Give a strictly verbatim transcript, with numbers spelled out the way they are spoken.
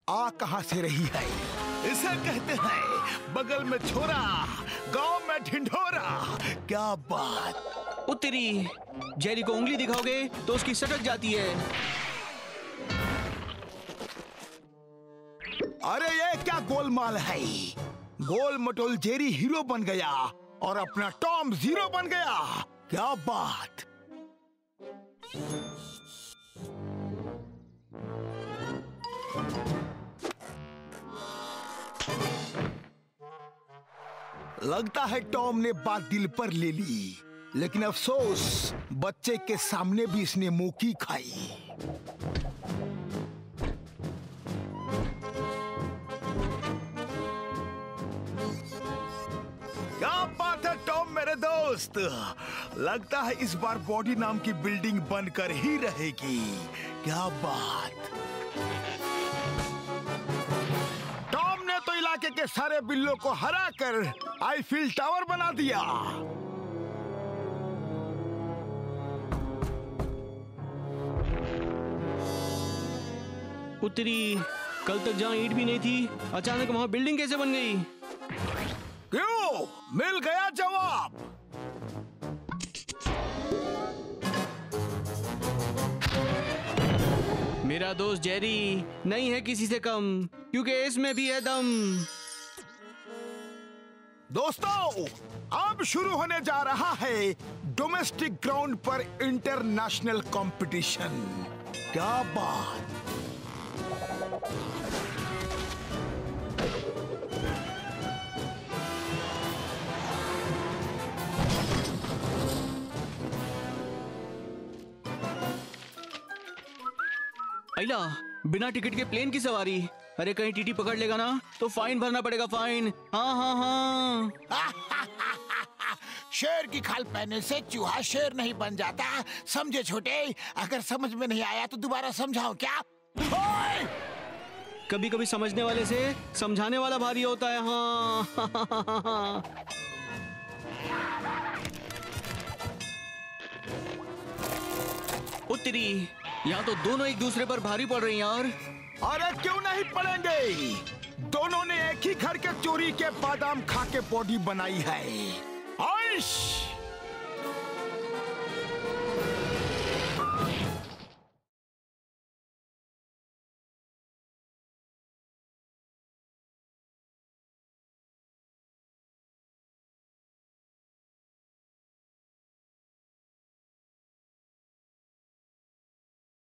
आ कहां से रही है? इसे कहते हैं बगल में छोरा, गांव में ढिंढोरा। क्या बात! उत्तरी जेरी को उंगली दिखाओगे तो उसकी सटक जाती है। अरे ये क्या गोलमाल है? गोल मटोल जेरी हीरो बन गया और अपना टॉम जीरो बन गया। क्या बात! लगता है टॉम ने बात दिल पर ले ली, लेकिन अफसोस बच्चे के सामने भी इसने मुंह की खाई। क्या बात है टॉम मेरे दोस्त, लगता है इस बार बॉडी नाम की बिल्डिंग बनकर ही रहेगी। क्या बात! टॉम ने तो इलाके के सारे बिल्लों को हराकर आईफिल टावर बना दिया। उत्तरी कल तक जहाँ ईंट भी नहीं थी, अचानक वहाँ बिल्डिंग कैसे बन गई? क्यों? मिल गया जवाब। मेरा दोस्त जेरी नहीं है किसी से कम, क्योंकि इसमें भी है दम। दोस्तों, अब शुरू होने जा रहा है डोमेस्टिक ग्राउंड पर इंटरनेशनल कंपटीशन। क्या बात! अइला, बिना टिकट के प्लेन की सवारी। अरे कहीं टीटी पकड़ लेगा ना तो फाइन भरना पड़ेगा, फाइन। हाँ हाँ हाँ। शेर की खाल पहनने से चूहा शेर नहीं बन जाता, समझे छोटे? अगर समझ में नहीं आया तो दोबारा समझाऊं क्या? ओए! कभी कभी समझने वाले से समझाने वाला भारी होता है। हाँ। उत्तरी, यहाँ तो दोनों एक दूसरे पर भारी पड़ रही हैं यार। अरे क्यों नहीं पड़ेंगे? दोनों ने एक ही घर के चोरी के बादाम खा के बॉडी बनाई है। आइश!